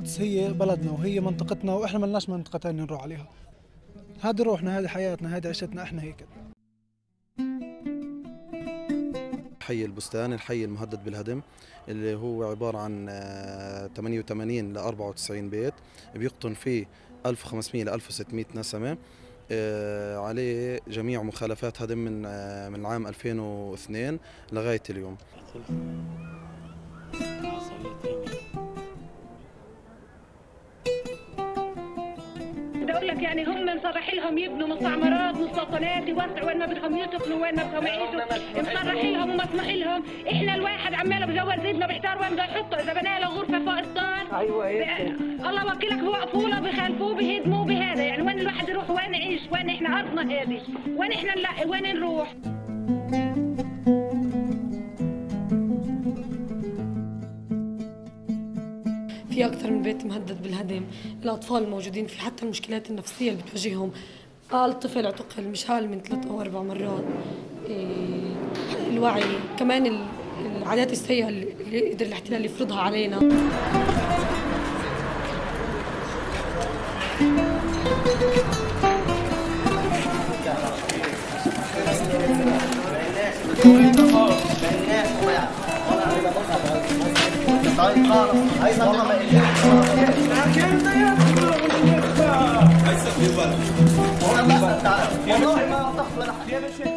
القدس هي بلدنا وهي منطقتنا، واحنا ملناش منطقة ثانية نروح عليها. هذه روحنا، هذه حياتنا، هذه عيشتنا، احنا هيك. حي البستان، الحي المهدد بالهدم، اللي هو عبارة عن 88 ل 94 بيت، بيقطن فيه 1500 ل 1600 نسمة. عليه جميع مخالفات هدم من عام 2002 لغاية اليوم. بدي اقول لك يعني هم مصرح لهم يبنوا مستعمرات مستوطنات، يوسعوا وين ما بدهم يسكنوا وين ما بدهم يعيشوا، مصرح لهم ومسموح لهم. احنا الواحد عماله بجوز زيد ما بيحتار وين بده يحطه، اذا بنى له غرفه فوق الدار ايوه الله وكيلك بوقفوا له بخالفوه بهدموه بهذا، يعني وين الواحد يروح وين يعيش؟ وين احنا ارضنا هذه؟ وين احنا نلاقي؟ وين نروح؟ في أكثر من بيت مهدد بالهدم، الأطفال الموجودين فيه حتى المشكلات النفسية اللي بتواجههم. أقل طفل اعتقل مش أقل من 3 أو 4 مرات. الوعي كمان العادات السيئة اللي قدر الاحتلال يفرضها علينا. طيب خلاص هاي والله ما إلي والله ما